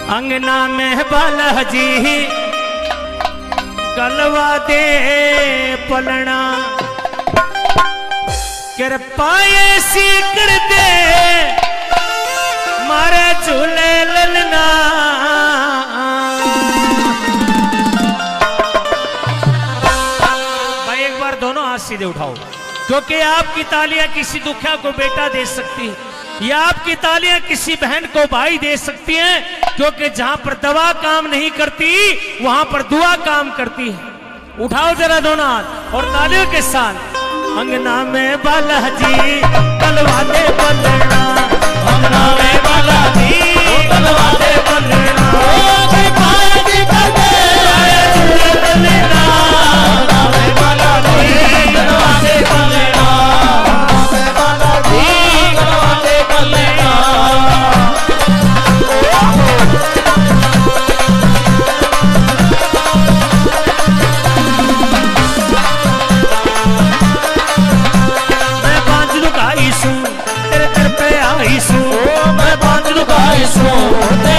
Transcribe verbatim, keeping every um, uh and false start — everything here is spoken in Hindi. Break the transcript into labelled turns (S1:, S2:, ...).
S1: अंगना में बालाजी गलवा दे पलना कृपाए सी कर दे मारे झूले ललना। भाई एक बार दोनों हाथ सीधे उठाओ, क्योंकि आपकी तालियां किसी दुखिया को बेटा दे सकती है, या आपकी तालियां किसी बहन को भाई दे सकती हैं, क्योंकि जहां पर दवा काम नहीं करती वहां पर दुआ काम करती है। उठाओ जरा दोनों हाथ और तालियों के साथ। अंगना में बालाजी गलवा दे पलना, अंगना में बालाजी गलवा दे पलना, बालाजी कर दे पलना, अंगना में बालाजी गलवा दे पलना, बालाजी गलवा दे पलना। तेरे तेरे पे आई सू, मैं बांझ लुकाई सू।